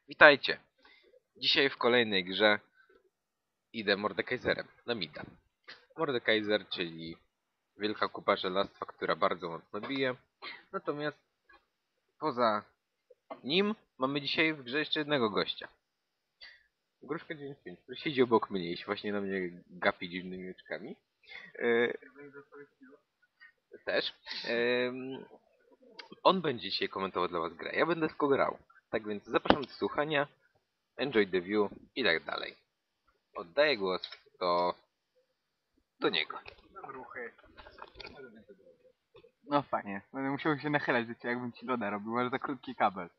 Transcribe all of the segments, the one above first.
Witajcie! Dzisiaj w kolejnej grze idę Mordekaiserem na mida. Mordekaiser, czyli wielka kupa żelastwa, która bardzo mocno bije. Natomiast poza nim mamy dzisiaj w grze jeszcze jednego gościa. Gruszka 95, który siedzi obok mnie i się właśnie na mnie gapi dziwnymi oczkami. Też. On będzie dzisiaj komentował dla was grę. Ja będę tylko grał. Tak więc zapraszam do słuchania. Enjoy the view i tak dalej. Oddaję głos do niego. Ruchy. No fajnie. Będę musiał się nachylać do ciebie, jakbym ci loda robił, masz za krótki kabel.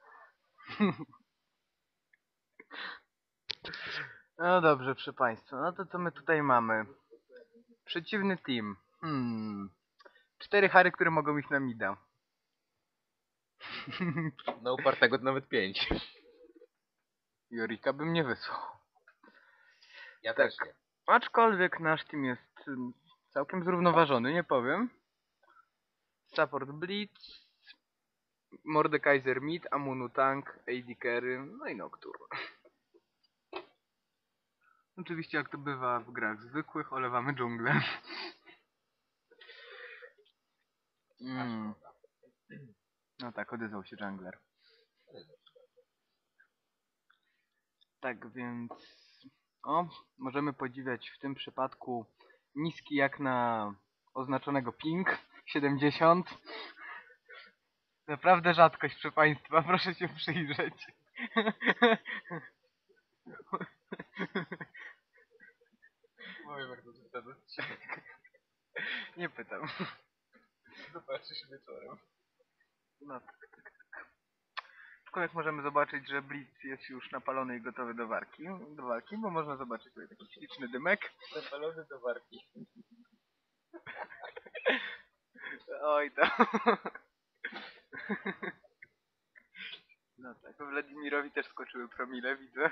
No dobrze, proszę państwa. No to co my tutaj mamy? Przeciwny team. 4 hary, które mogą iść na mida. Na upartego to nawet 5. Jorika bym nie wysłał. Ja Tak. też nie. Aczkolwiek nasz team jest całkiem zrównoważony, nie powiem. Support Blitz, Mordekaiser mid, Amunu tank, AD carry, no i Nocturne. Oczywiście jak to bywa w grach zwykłych, olewamy dżunglę. No tak, odezwał się jungler. Tak więc... możemy podziwiać w tym przypadku niski jak na oznaczonego ping 70. Naprawdę rzadkość, proszę państwa, proszę się przyjrzeć. Powiem jak to ten odcinek. Nie pytam. Zobaczysz wieczorem. No tak. Aczkolwiek możemy zobaczyć, że Blitz jest już napalony i gotowy do walki, bo można zobaczyć tutaj taki śliczny dymek. Zapalony do warki. Oj to. No tak, Wladimirowi też skoczyły promile, widzę.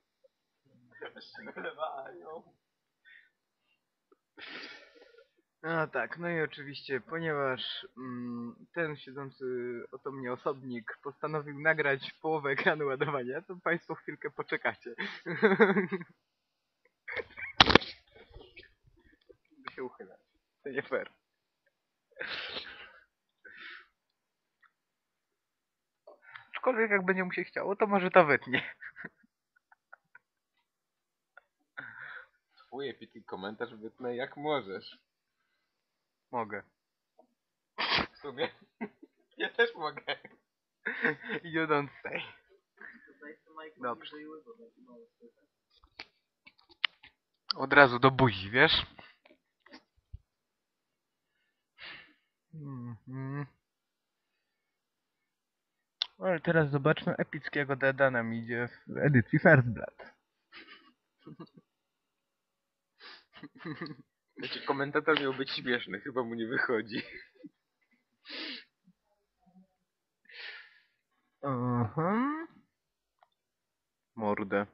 No tak, no i oczywiście, ponieważ ten siedzący oto mnie osobnik postanowił nagrać połowę ekranu ładowania, to państwo chwilkę poczekacie. By się uchylać. To nie fair. Aczkolwiek jak będzie mu się chciało, to może to wytnie. Twój epicki komentarz wytnę jak możesz. Mogę. W sumie. Ja też mogę. You don't say. Dobrze. Od razu do buzi, wiesz? Ale teraz zobaczmy epickiego Deada nam idzie w edycji First Blood. Znaczy komentator miał być śmieszny, chyba mu nie wychodzi. Aha. Mordę.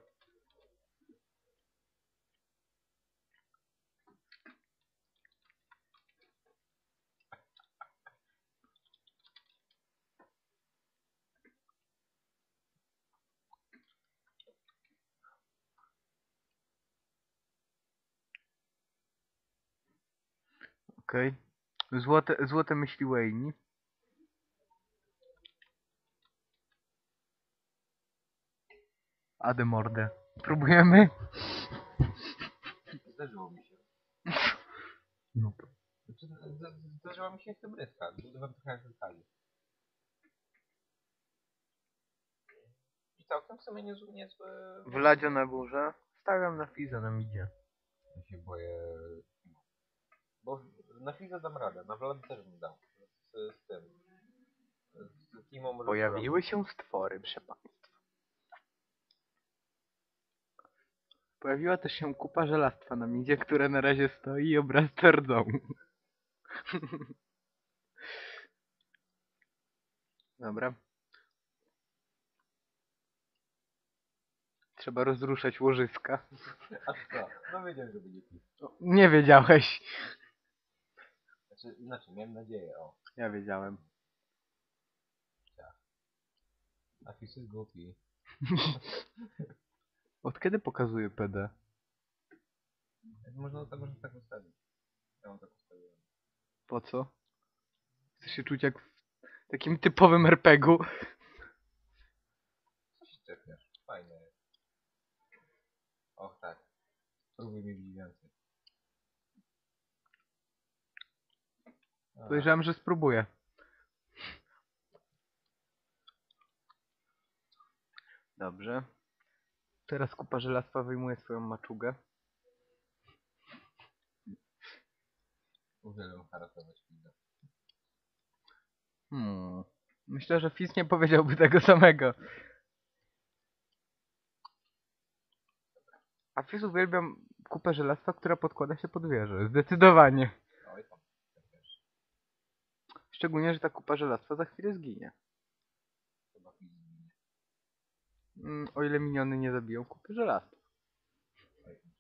Okej. Złote myśli Wayne. Ade mordę. Próbujemy? Zdarzyło mi się. No. Znaczy, zdarzyła mi się hybryska. Budowałem trochę jak Kali. I całkiem w sumie niezły... Wladzio na górze. Stawiam na Fiza na midzie. Ja się boję... Bo na Fiza dam radę, na Vlad też bym dał. Z tym. Z Timą może Pojawiły się stwory, proszę państwa. Pojawiła też się kupa żelastwa na midzie, które na razie stoi i obrasta rdzą. Dobra. Trzeba rozruszać łożyska. A co? No wiedziałem, że będzie pis. Nie wiedziałeś. Znaczy, inaczej, miałem nadzieję, o. Ja wiedziałem. A pis jest głupi. Od kiedy pokazuje PD? Można tak ustawić. Ja mam tak ustawione. Po co? Chcę się czuć jak w takim typowym RPG-u. Co się czepiasz? Fajne jest. Och tak. Spróbuj mi bić więcej. Podejrzewam, że spróbuję. Dobrze. Teraz kupa żelastwa wyjmuje swoją maczugę. Uwielbiam haratować widzę. Myślę, że Fizz nie powiedziałby tego samego. A Fizz uwielbiam kupę żelastwa, która podkłada się pod wieżę. Zdecydowanie. Oj tam. Tak wiesz. Szczególnie, że ta kupa żelastwa za chwilę zginie. Chyba fizycznie. O ile miniony nie zabiją kupy żelastwa. Oj tam.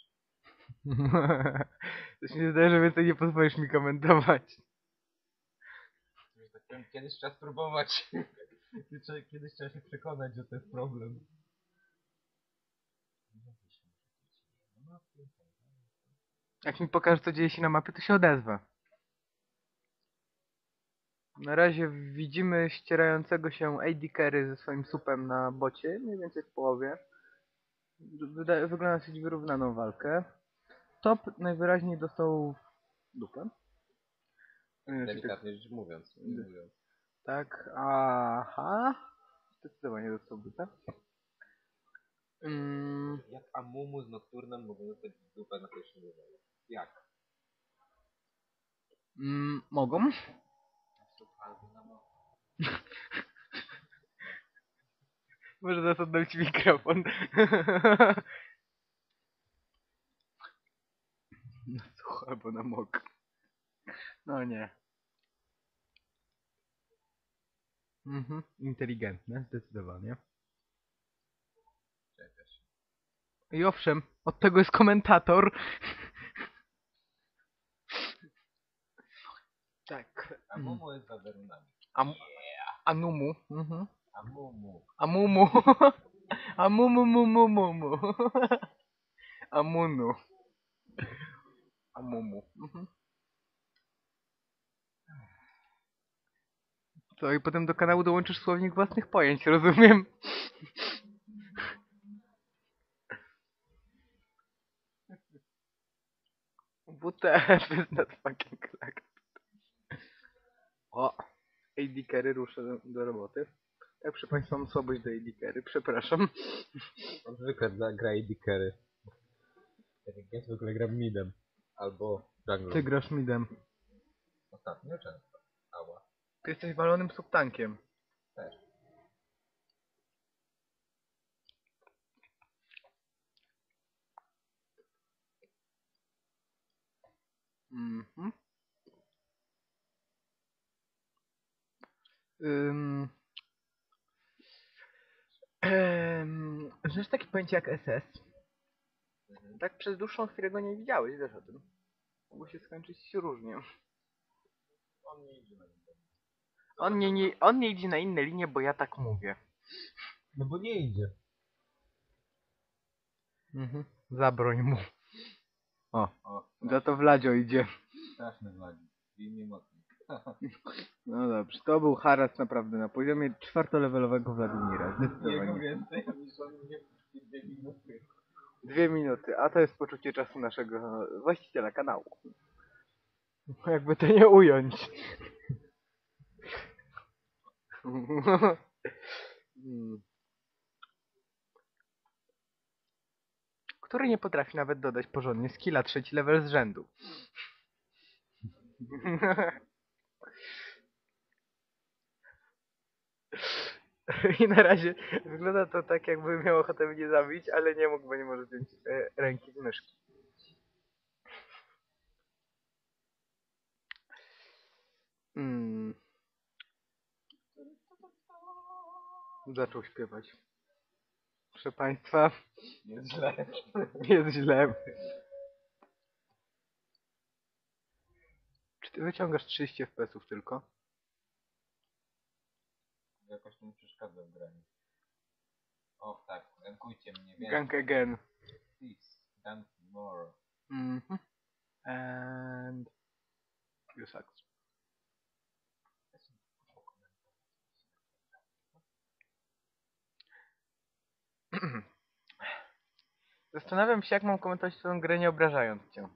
Coś mi się zdaje, że więcej nie pozwolisz mi komentować. Że tak powiem, kiedyś trzeba spróbować. Kiedyś trzeba się przekonać, że to jest problem. Jak mi pokażesz, co dzieje się na mapie, to się odezwę. Na razie widzimy ścierającego się AD Carry ze swoim supem na bocie, mniej więcej w połowie. Wygląda na dosyć wyrównaną walkę. Top najwyraźniej dostał dupę. Delikatnie rzecz mówiąc. Tak, aha. Zdecydowanie dostał dupę. Jak Amumu z Nocturnem mogą dostać dupę na pierwszym levelu? Jak? Mogą? Może zaraz oddam ci mikrofon. Na sucho albo na mok. No nie. Inteligentne, zdecydowanie. Czepiasz. I owszem, od tego jest komentator. Tak. Amumu jest za werunami. Anumu. Amumu. Amumu. Amumumumumumu. Amunu. Amumu. Co, i potem do kanału dołączysz słownik własnych pojęć, rozumiem? WTF is not fucking correct. O! AD Carry rusza do roboty. Tak, proszę Państwa, mam słabość do AD Carry, przepraszam. On zwykle gra AD Carry. Tak jak ja zwykle gram midem. Albo junglem. Ty grasz midem. Ostatnio często. Ała. Ty jesteś walonym subtankiem. Też. Mhm. Znasz takie pojęcie jak SS? Tak przez dłuższą chwilę go nie widziałeś, wiesz o tym. Mogło się skończyć różnie. On nie idzie na midem. On nie idzie na inne linie, bo ja tak mówię. No bo nie idzie. Zabroń mu. O, O, za to Vladzio idzie. straszny wagi. I nie mocno. No dobrze, to był haras naprawdę na poziomie czwartolewelowego Wladimira. Jego Zdecydowanie. więcej niż on mnie w 2 minuty. 2 minuty, a to jest poczucie czasu naszego właściciela kanału. Jakby to nie ująć. Który nie potrafi nawet dodać porządnie skilla 3. level z rzędu. I na razie wygląda to tak, jakby miał ochotę mnie zabić, ale nie mógł, bo nie może zdjąć ręki z myszki. Zaczął śpiewać. Proszę Państwa, Jest źle. jest źle. Czy ty wyciągasz 30 FPS-ów tylko? Jakoś to mi przeszkadza w graniu. O tak, gankujcie mnie więcej. Gank again. Please, gank more. Mhm. And... You sucks. Zastanawiam się, jak mam komentować tę grę, nie obrażając cię.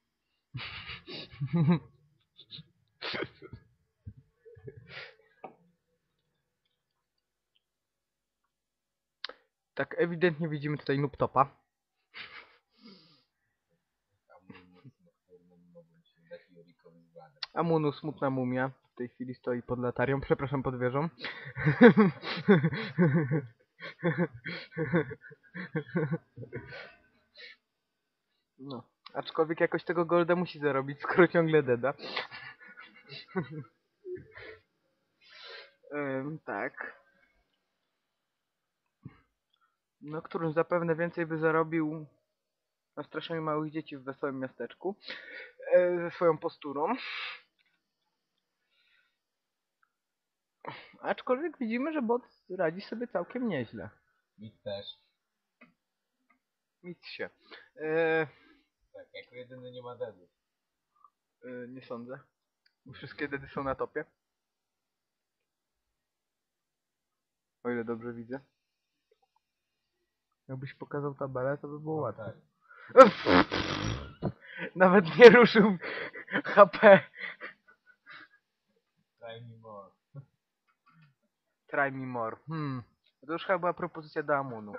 Tak, ewidentnie widzimy tutaj noobtopa. Amunu, smutna mumia. W tej chwili stoi pod latarią, przepraszam, pod wieżą. No, aczkolwiek jakoś tego golda musi zarobić, skoro ciągle deda. Tak. No, którym zapewne więcej by zarobił na straszeniu małych dzieci w wesołym miasteczku. Ze swoją posturą. Aczkolwiek widzimy, że bot radzi sobie całkiem nieźle. Mit też. Nic się. Tak, jako jedyny nie ma deadów. Nie sądzę. Wszystkie dedy są na topie. O ile dobrze widzę. Jakbyś pokazał tabelę, to by było łatwe. Tak. Nawet nie ruszył HP. Try me more. Try me more. To już chyba była propozycja do Amunu.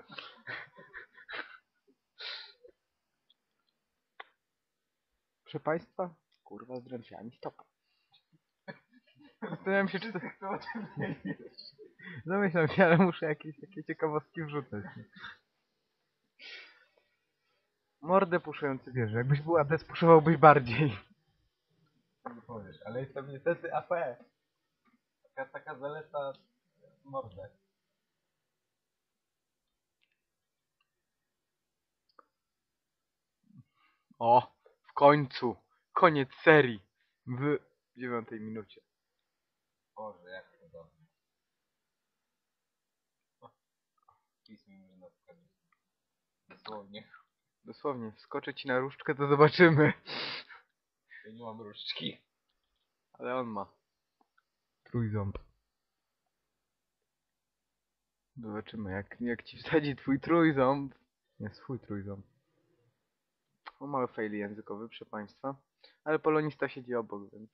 Proszę Państwa, kurwa, z dręciami stopa. Zastanawiam się, czy to... Zamyślam się, ale muszę jakieś takie ciekawostki wrzucać. Mordę puszujący wieży. Jakbyś był AD, puszowałbyś bardziej. Nie powiesz, ale jest to niestety AP. Taka zaleta mordę. O, w końcu. Koniec serii. W 9 minucie. Boże, jak to dobrze. Pismo mi na wchodzie. Dosłownie. Dosłownie, wskoczę ci na różdżkę, to zobaczymy. Ja nie mam różdżki. Ale on ma. Trójząb. Zobaczymy, jak ci wsadzi twój trójząb. Nie, swój trójząb. O, mały fail językowy, proszę Państwa. Ale polonista siedzi obok, więc...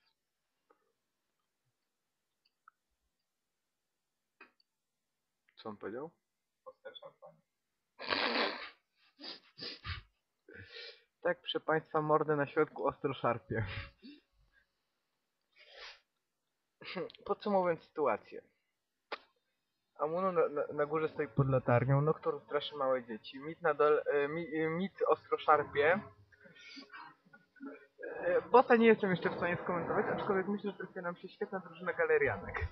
Co on powiedział? Posterszał pani. Tak, proszę Państwa, mordę na środku ostro szarpie. Podsumowując sytuację. Amunu na górze stoi pod latarnią, Noctur straszy małe dzieci, Mit na dole, Mit ostro szarpie. Bota nie jestem jeszcze w stanie skomentować, aczkolwiek myślę, że trafia nam się świetna drużyna galerianek.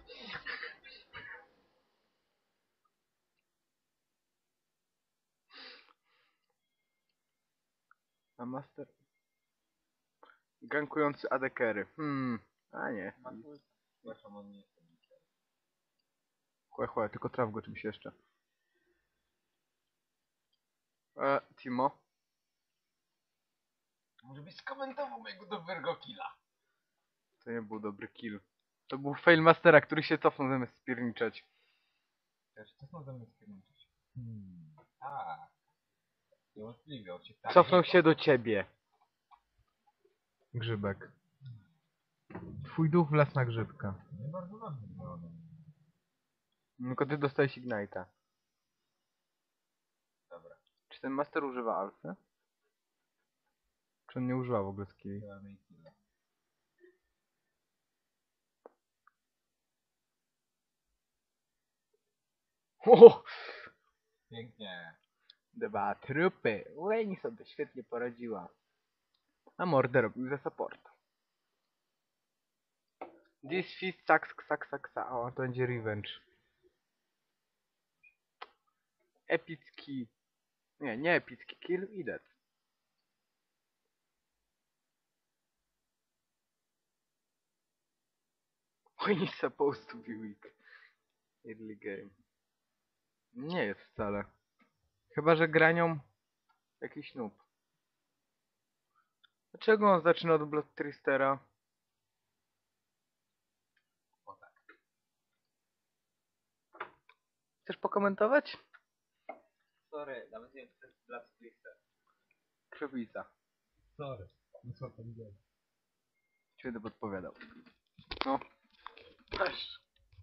A master... Gankujący adekery. A nie. Przepraszam, on nie jest. Chłe, tylko traf go czymś jeszcze. Timo. Może byś skomentował mojego dobrego killa. To nie był dobry kill. To był fail mastera, który się cofnął zamiast spierniczać. Też co są zamiast kierunczyć? Tak. Niemożliwe, on się tak. Cofnął się do ciebie. Grzybek. Twój duch wlazł na grzybka. Nie bardzo dobrze było. Tylko ty dostałeś Ignite'a. Dobra. Czy ten master używa alfy? Czy on nie używa w ogóle skilli? Mamy i killa. O! Pięknie. Dwa trupy. Leni sobie świetnie poradziła. A mordę robił za support. This fist sucks. O, to będzie revenge. Epicki. Nie epicki kill i dead. When is supposed to be weak. Early game. Nie jest wcale. Chyba, że granią jakiś noob. Dlaczego on zaczyna od Blood Tristera? Chcesz pokomentować? Sorry, nawet nie chcę Blood Twister. Krzewica. Sorry. No co tam dzieje? Ci będę podpowiadał. No. Masz.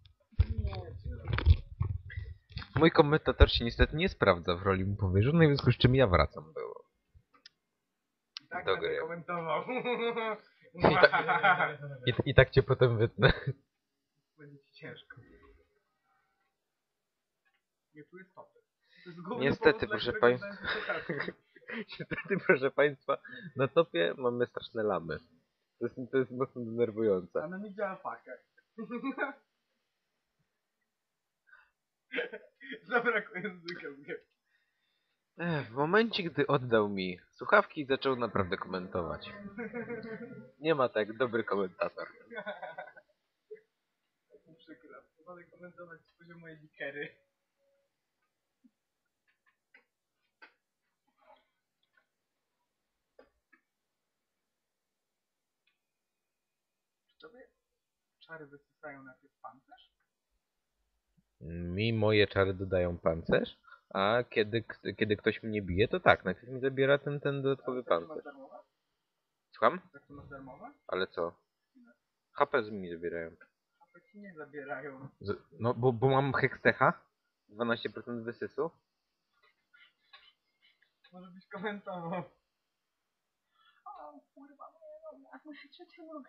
Mój komentator się niestety nie sprawdza w roli mu powierzonej, w związku z czym ja wracam było. Tak Do będę gry. komentował. I tak cię potem wytnę. Będzie ci ciężko. Nie, tu jest topy. To jest główny Niestety, powód, dla proszę którego państwa. dałem ci słuchawki. Niestety, proszę państwa, na topie mamy straszne lamy. To jest mocno denerwujące. A na mi działa pakę. Zabrakło języka w grę. W momencie, gdy oddał mi słuchawki, zaczął naprawdę komentować. Nie ma tak dobry komentator. Mi przykro. Wolę komentować z poziomu edikery. Czy tobie czary wysysają najpierw pancerz? Mi moje czary dodają pancerz, a kiedy ktoś mnie bije, to tak, najpierw mi zabiera ten dodatkowy Tak to masz pancerz. darmowe? Słucham? Tak to masz darmowe? Ale co? HP z mi zabierają. A to ci nie zabierają. No, bo mam hextecha, 12% wysysu. Może byś komentował. O kurwa, nie no, muszę trzecią nogę.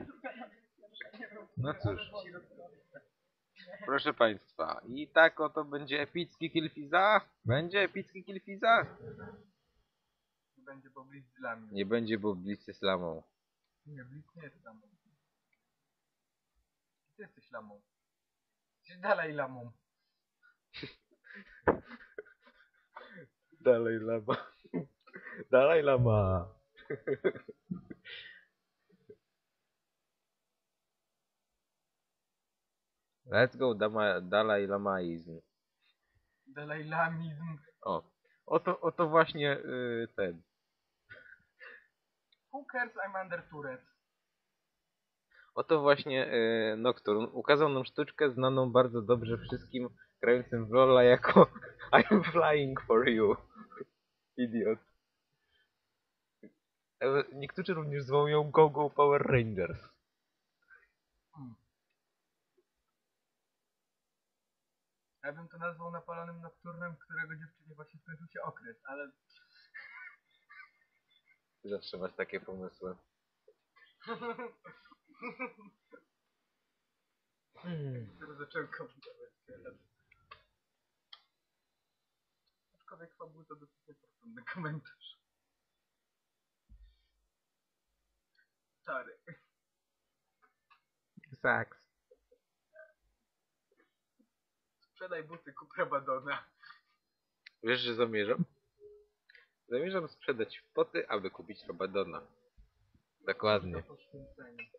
No cóż. Proszę państwa, i tak oto będzie epicki Killfiza? Będzie epicki Killfiza? Będzie, bo Blitz dla mnie. Nie będzie, bo Blitz jest lamą. Nie, Blitz nie jest lamą. Ty jesteś lamą. Jesteś dalej lamą. Dalej lama. Dalej lama. Let's go, Dalaj Lamaizm. Dalej lamizm. O, oto właśnie ten. Who cares, I'm under turret. Oto właśnie Nocturne ukazał nam sztuczkę znaną bardzo dobrze wszystkim grającym w LoL'a jako I'm flying for you. Idiot. Niektórzy również zwołują ją Go Power Rangers. Ja bym to nazwał napalonym nocturnem, którego dziewczynie właśnie skończył się okres, ale... Ty zawsze masz takie pomysły. Teraz zacząłem komentować teraz. Aczkolwiek fabuł to dosyć niefortunny komentarz. Czary. Saks. Sprzedaj buty, kup Rabadona. Wiesz, że zamierzam? Zamierzam sprzedać poty, aby kupić Rabadona. Dokładnie. To poświęcenie.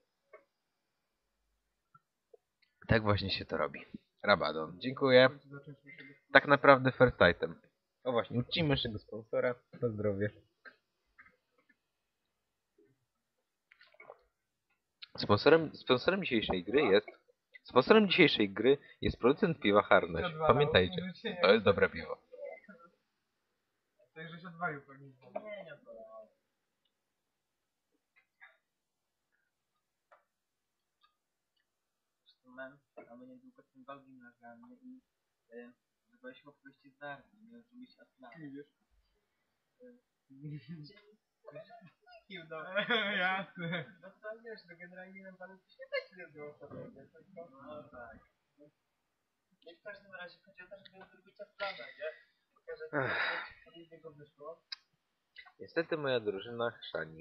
Tak właśnie się to robi. Rabadon. Dziękuję. Zacząć naszego... Tak naprawdę first item. O właśnie, uczcimy naszego sponsora. Na zdrowie. Sponsorem dzisiejszej gry jest producent piwa Harnaś. Pamiętajcie, to jest dobre piwo. To już żeś odwalił pewnie. Nie odwalałem. Men, a my niedługo z tym Baldwin nagramy i wybraliśmy opowieści z Narni, miał zrobić Aslan. Widzisz? No, Jasne. no to wiesz, to generalnie nam panu coś nie tak nie było sobie, tylko... No tak. No i w każdym razie chodzi o to, żeby zrobić Aslana, nie? Pokażę co mi z niego wyszło. Niestety moja drużyna chrzani.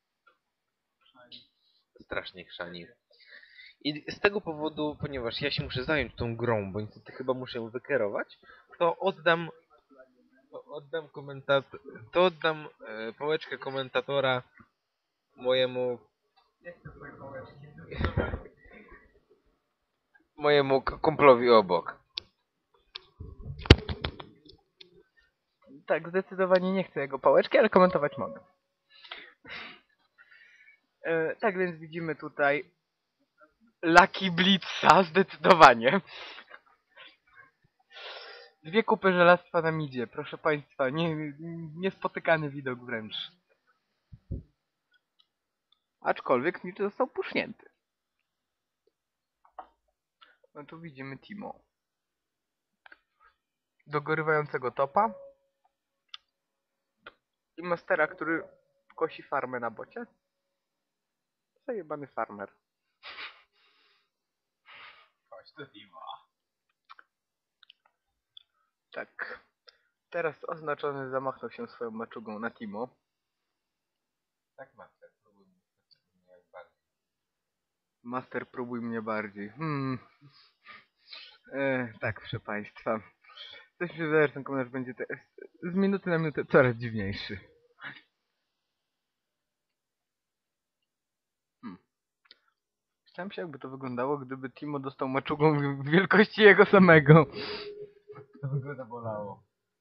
Strasznie chrzani. I z tego powodu, ponieważ ja się muszę zająć tą grą, bo niestety chyba muszę ją wykierować, to oddam pałeczkę komentatora mojemu kumplowi obok. Tak, zdecydowanie nie chcę jego pałeczki, ale komentować mogę. Tak więc widzimy tutaj Lucky Blitza, zdecydowanie. 2 kupy żelastwa na midzie, proszę państwa, niespotykany widok wręcz. Aczkolwiek mid został pusznięty. No tu widzimy Timo. Dogorywającego topa. I Mastera, który kosi farmę na bocie. Zajebany farmer. Chodź do Timo. Tak. Teraz oznaczony zamachnął się swoją maczugą na Timo. Tak, Master, próbuj mnie jak bardziej. Master, próbuj mnie bardziej. Tak, proszę państwa. Coś mi się wydaje, że ten komentarz będzie z minuty na minutę coraz dziwniejszy. Zastanawiam się, jakby to wyglądało, gdyby Timo dostał maczugą w wielkości jego samego. To by go zabolało.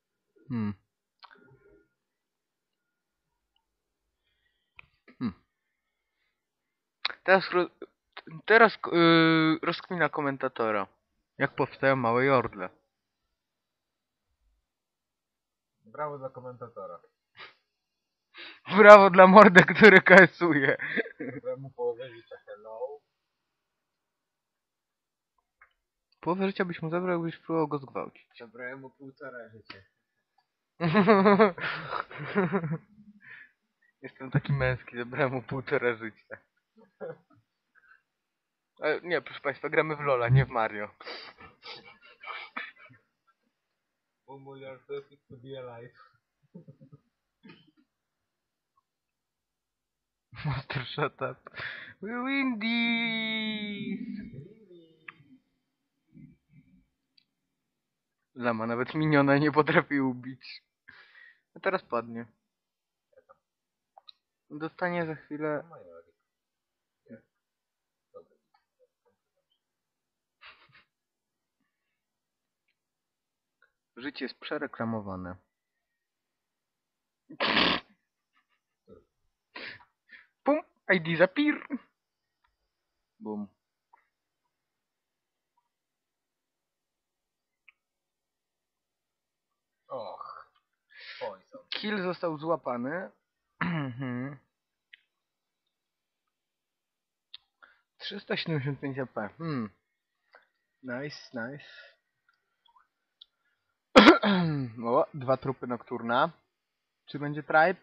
Teraz rozkmina komentatora. Jak powstają małe jordle. Brawo dla komentatora. Brawo dla mordy, który KS-uje. Zabrałem mu połowę życia, hello. Połowę życia byś mu zabrał, jakbyś próbował go zgwałcić. Zabrałem mu 1,5 życia. Jestem taki męski, zabrałem mu 1,5 życia. Ale nie, proszę państwa, gramy w Lola, nie w Mario. Mumu, you're perfect to be alive. Master, shut up. We win this! Lama nawet miniona nie potrafi ubić. A teraz padnie. Dostanie za chwilę... Życie jest przereklamowane. Pum! ID zapir! Bum. Och. Poison. Kill został złapany. 375 AP. Nice, nice. O, 2 trupy nokturna. Czy będzie tribe?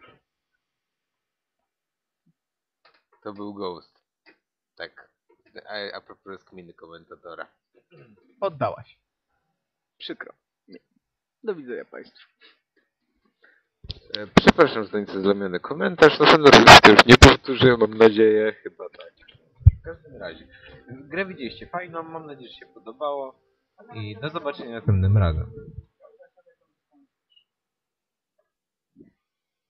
To był Ghost. Tak. A propos rozkminy komentatora. Oddałaś. Przykro. Nie. Do widzenia państwu. Przepraszam za nieco zlamiony komentarz. Następny raz to już nie powtórzę, mam nadzieję. Chyba tak. W każdym razie. Grę widzieliście fajną, mam nadzieję, że się podobało. I do zobaczenia następnym razem.